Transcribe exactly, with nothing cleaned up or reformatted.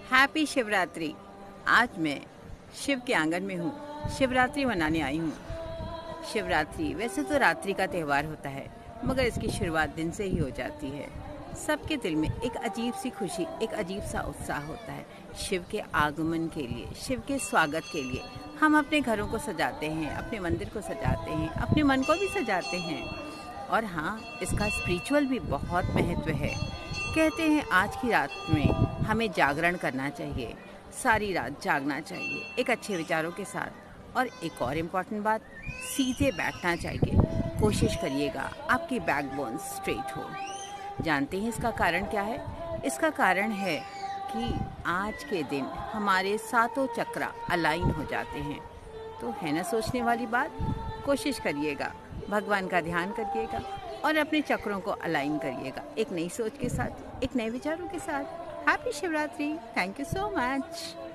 Happy Shivratri. आज मैं शिव के आंगन में हूँ, शिवरात्रि मनाने आई हूँ। शिवरात्रि वैसे तो रात्रि का त्यौहार होता है, मगर इसकी शुरुआत दिन से ही हो जाती है। सबके दिल में एक अजीब सी खुशी, एक अजीब सा उत्साह होता है शिव के आगमन के लिए, शिव के स्वागत के लिए। हम अपने घरों को सजाते हैं, अपने मंदिर को सजाते हैं, अपने मन को भी सजाते हैं। और हाँ, इसका स्पिरिचुअल भी बहुत महत्व है। कहते हैं आज की रात में हमें जागरण करना चाहिए, सारी रात जागना चाहिए एक अच्छे विचारों के साथ। और एक और इम्पॉर्टेंट बात, सीधे बैठना चाहिए। कोशिश करिएगा आपकी बैकबोन स्ट्रेट हो। जानते हैं इसका कारण क्या है? इसका कारण है कि आज के दिन हमारे सातों चक्र अलाइन हो जाते हैं। तो है ना सोचने वाली बात। कोशिश करिएगा, भगवान का ध्यान करिएगा और अपने चक्रों को अलाइन करिएगा एक नई सोच के साथ, एक नए विचारों के साथ। Happy Shivratri. Thank you so much.